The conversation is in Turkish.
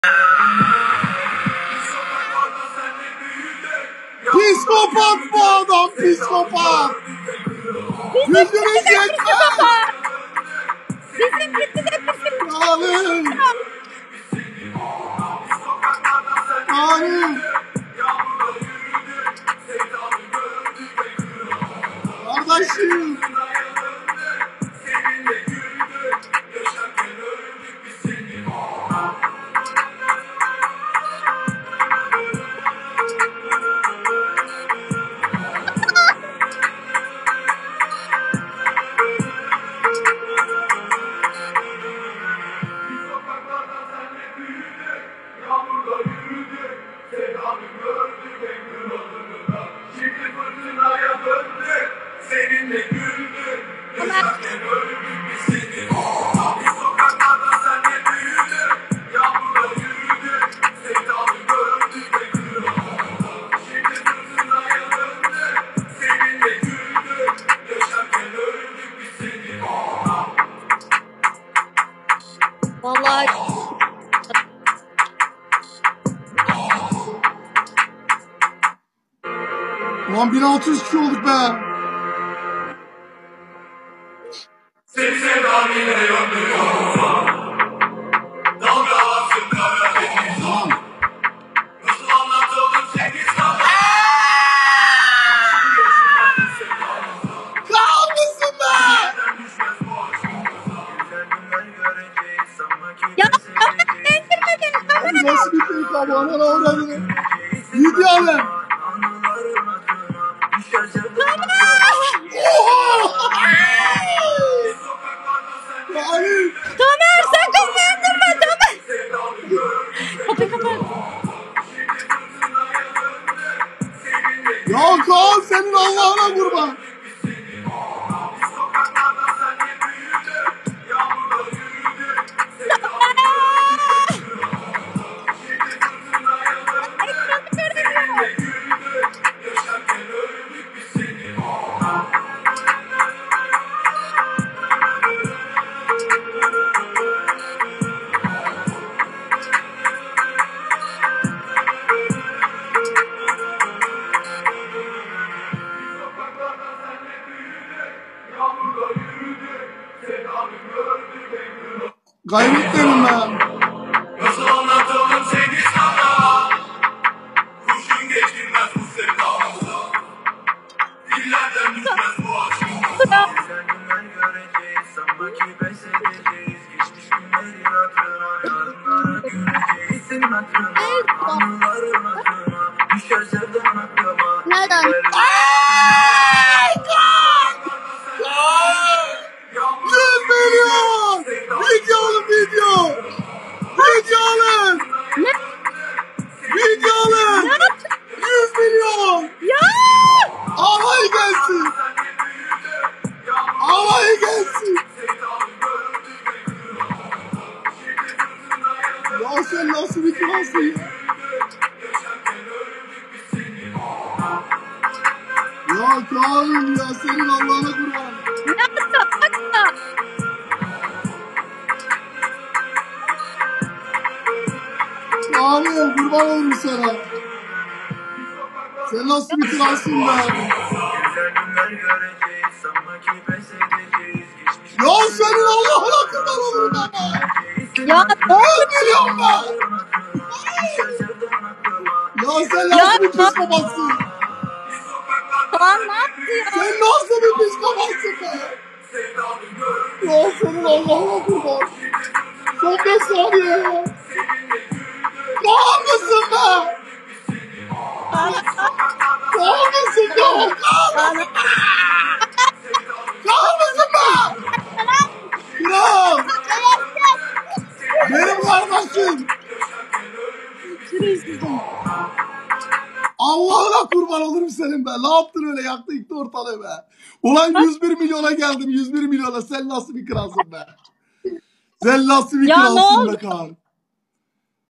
Psikopat bu adam, psikopat. Yüzünüz yetmez. Bizim gitti de bizim. Alın. Alın. Kardeşim. Vallahi Ulan 1600 kişi olduk be. Seni sevdamine yönlüyor. Dalgalasın kara deniz. Nasıl anlatalım seni sana? Kalmasın be. ya endirme beni. Abi nasıl bir tek abi, anana uğradığını. Video alın. Yani. Tamer sakın endirme Tamer. Kapıyı kapat. Ya Kaan, senin Allah'ına kurban. Kaybetmedim ben. Nasıl anlatalım seni sana? Kurşun geçirmez bu sevdamıza. Dillerden düşmez bu aşkımıza. Güzel günler göreceğiz, sanma ki pes edeceğiz. Geçmiş günlerin hatırına, yarınlara göreceğiz. Senin hatırına, anıların hatırına. Düşer sevdan aklıma. Nereden? Ay Kaan! Kaan! 100 milyon! Video alın, video! Video alın! Ne? Video alın! 100 milyon! Ya! Alay gelsin! Alay gelsin! Ya sen nasıl bir kralsın ya? Ya Kaan'ım ya, senin Allah'ına kurban. Ne yaptı? Bakma. Kaan'ım kurban olurum sana. Sen nasıl bir kralsın be? Ya senin Allah'ına kurban olurum ben. Ya 10 milyon be! Ya sen nasıl bir psikopatsın? Kaan ne yaptı ya? Sen nasıl bir psikopatsın be? Ya senin Allah'ına kurban. Son 5 saniye ya. Kaan mısın be? Kaan mısın Kaan? Kaan mısın? Kaan mısın be? Kral! Benim kardeşim! Allah'ına kurban olurum senin be. Ne yaptın öyle, yaktı yıktı ortalığı be. Ulan 101 milyona geldim, 101 milyona. Sen nasıl bir kralsın be? Sen nasıl bir Ya ne kralsın be oldu? Kaan?